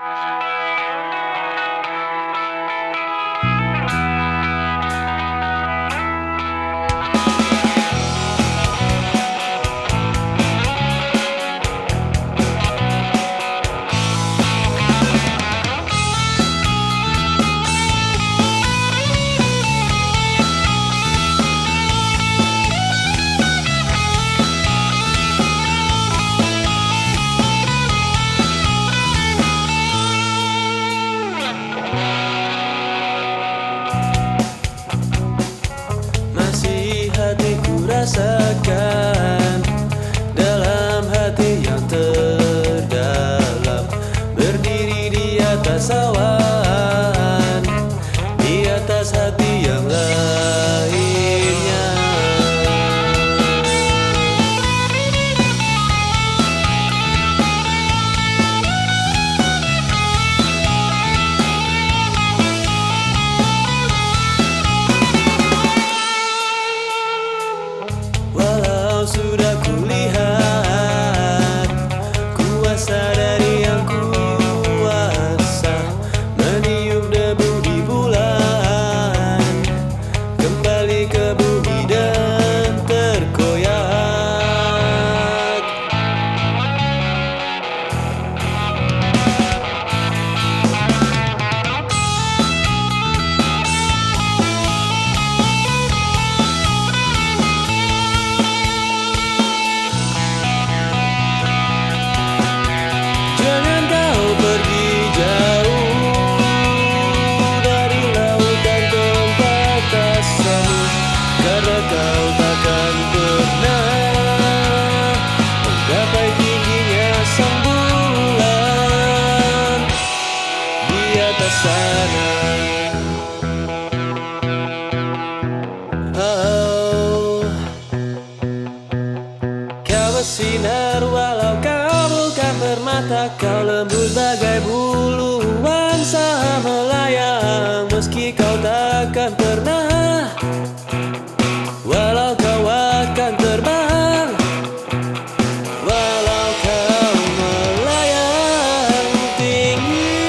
Rasakan dalam hati yang terdalam, berdiri di atas awan, di atas hati yang lainnya. Sudah kulihat kuasa dari yang kuasa, meniup debu di bulan, kembali ke bumi dan terkoyak. Kau takkan pernah menggapai tingginya sang bulan di atas sana. Oh, kau bersinar walau kau bukan permata, kau lembut bagai buluan saha melayang, meski kau takkan pernah. Walau kau akan terbang, walau kau melayang tinggi.